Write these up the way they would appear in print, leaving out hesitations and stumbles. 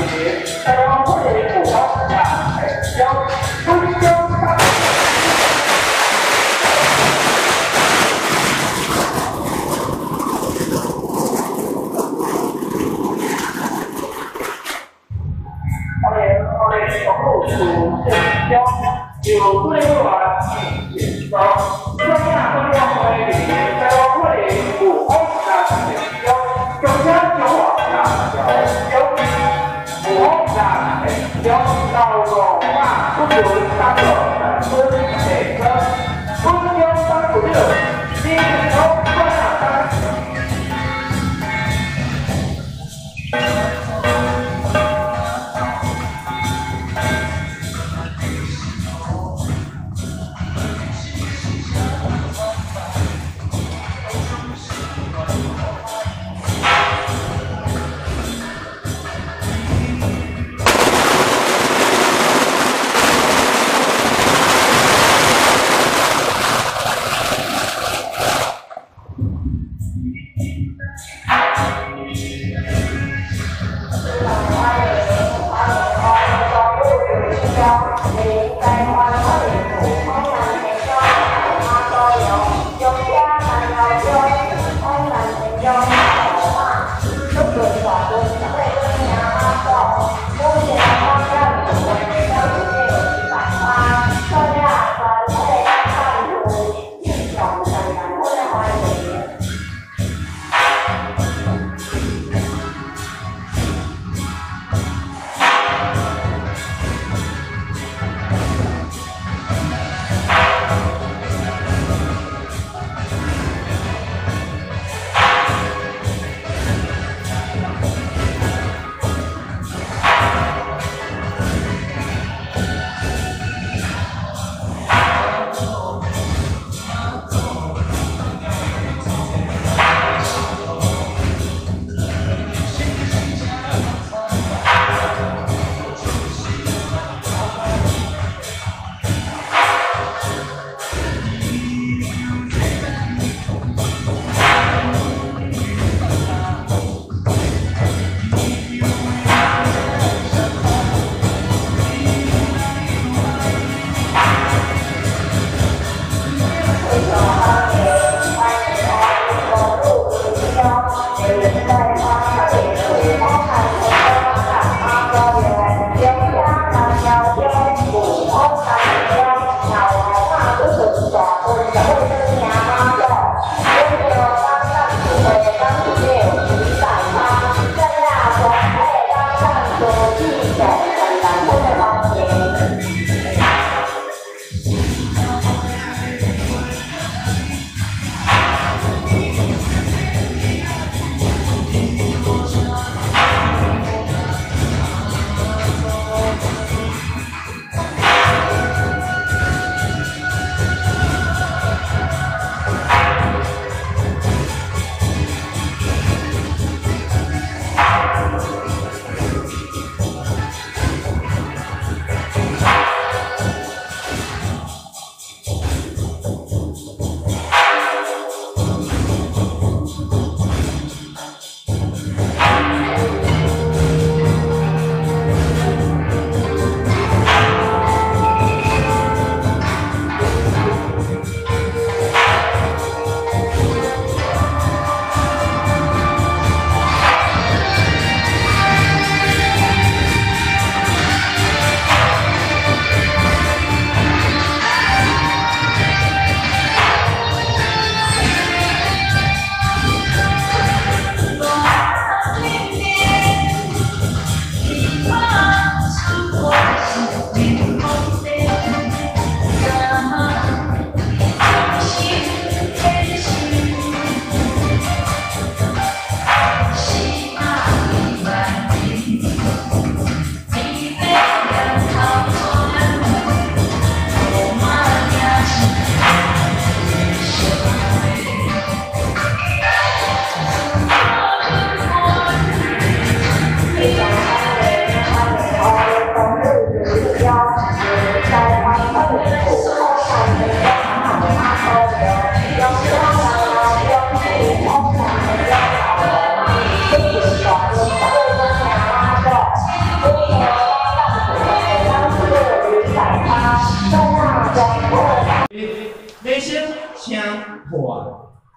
大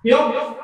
有。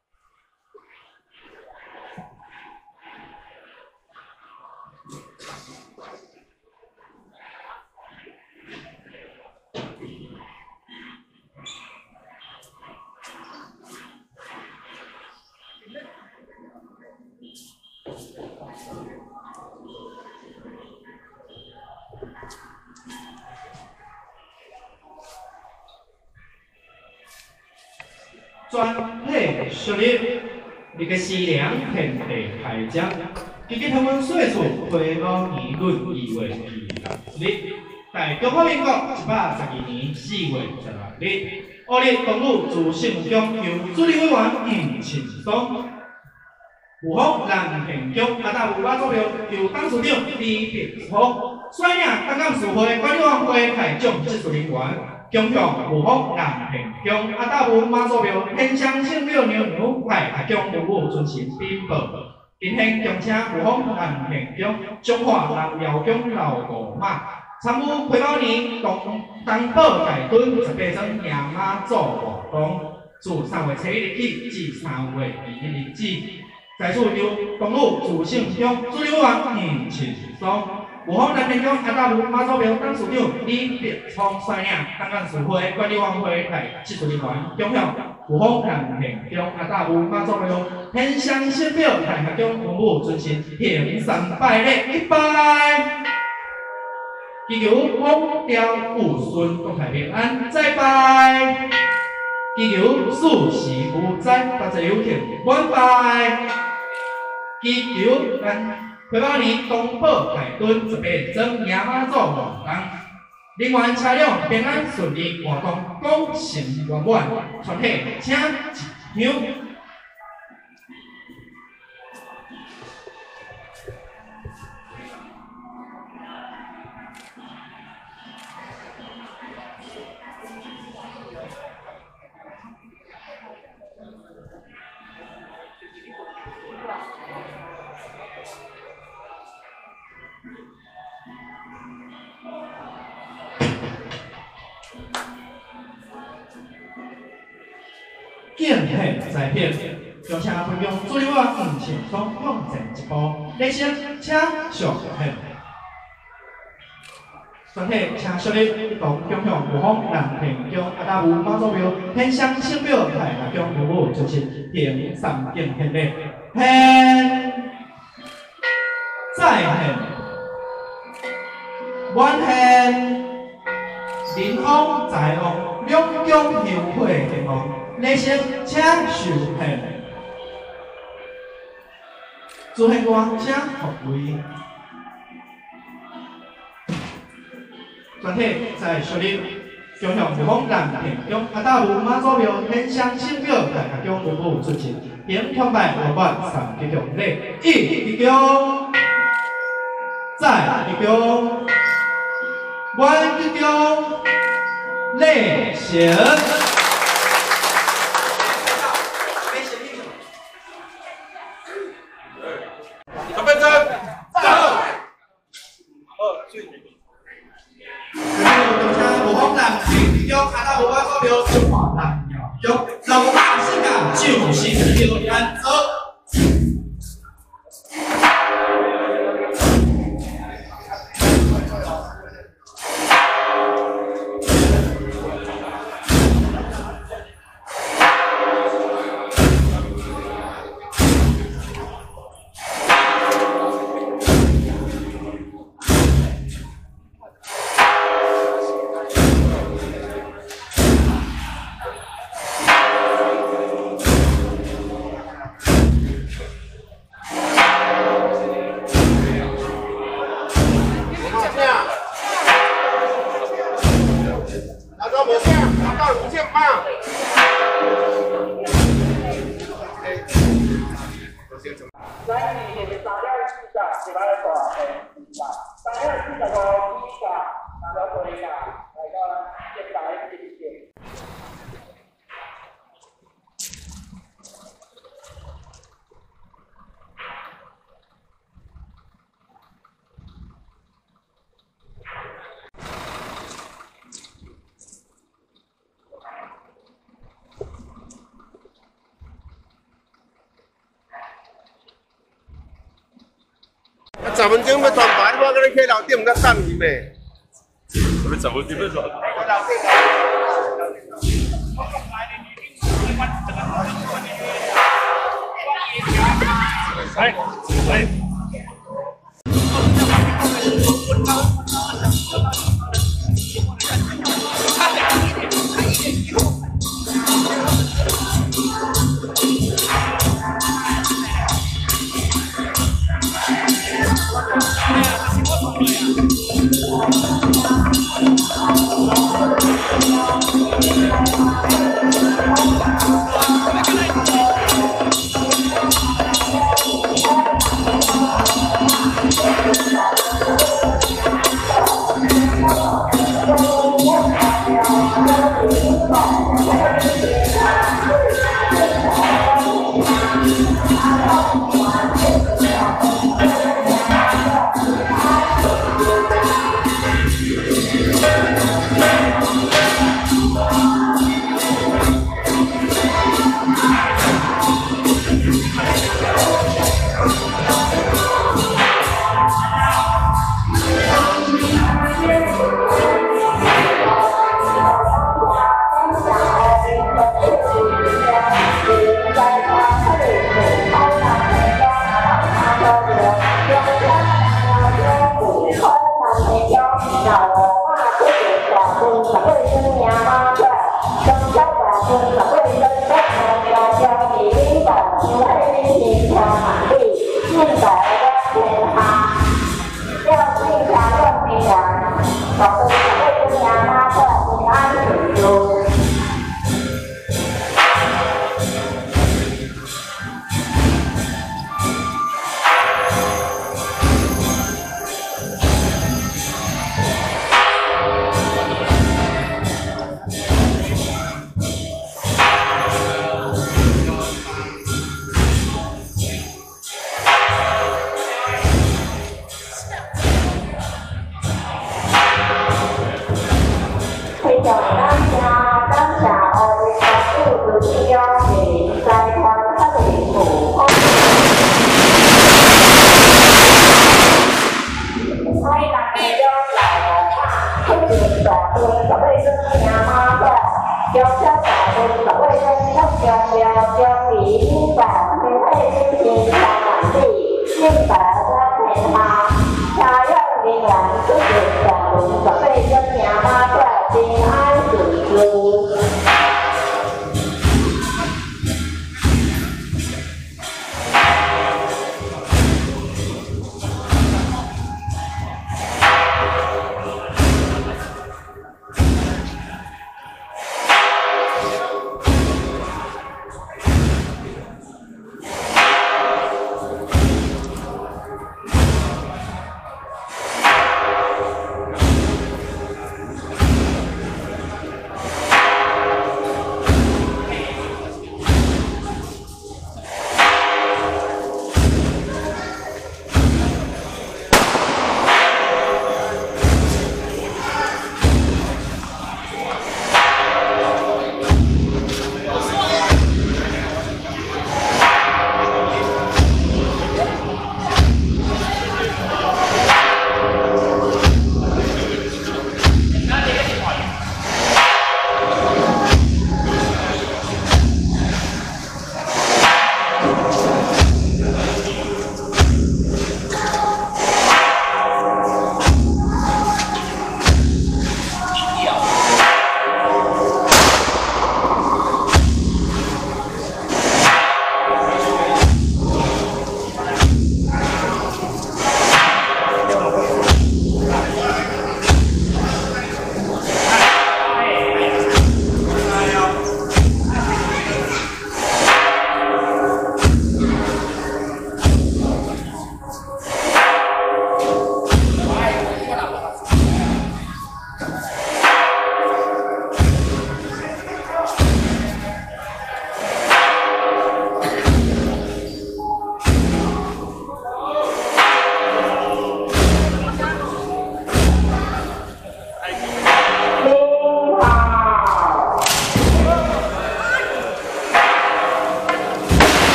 专体设立，你个思量天地开张，积极台湾岁数回报年论2月26日，在中华民国112年4月16日，乌日东路自信乡由主理委员黄庆松、武峰南平乡阿达武马祖庙由董事长李炳峰率领台港事会管理委员会台长技术人员。共向武峰南平乡阿达武妈祖庙天香圣庙娘派台将服务尊神禀报，今天恭请武峰南平乡中华南窑乡老五妈参与开宝年东宝大墩18庄爷妈祖活动，自3月7日起至3月21日止，在此由东路自信乡主理委员黄庆松。武峰南平乡阿达武妈祖庙董事长李炳聪率领台港事会管理委员会台技术人员，共向武峰南平乡阿达武妈祖庙天香圣庙台合将服务尊神平三拜礼1拜，祈求风调雨顺、国泰平安再拜，祈求事事无灾、大财有钱满拜，祈求开宝年东宝大墩18庄爷妈祖活动，人员车辆平安顺利活动，功成圆满，全体请一唱。敬献在片，将请分享主理委员黄庆松向前一步，礼声请上献。全体请设立一同共向武峰南平乡阿达武妈祖庙天香圣庙台合将服务尊神平三敬献礼，献再献，晚献，人往在往，两江后会兴旺。礼声请受献，祝献歌请复位。全体在设立，将向武峰南平乡阿达武妈祖庙天香圣庙台合将服务尊神，并崇拜老板3吉祥礼，1吉祥，再吉祥，晚吉祥，礼成。老百姓啊，就是要安走。 10分钟要传牌，我搁你去楼顶，甲等伊呗。 要10分钟要传。来。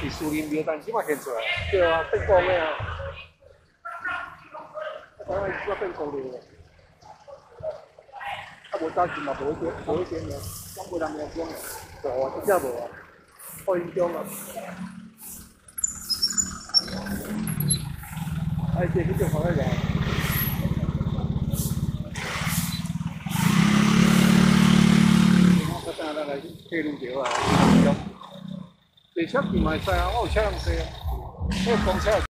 树林庙，但即马现出来。对啊，变公的啊。台湾即马变公的。啊，无早时嘛，无一点的，讲无人讲的，无啊，真正无啊，好影响啊。哎，这去就好个人。我等下来铁路桥啊，坐车去嘛会使啊，我有车通坐啊，那公车。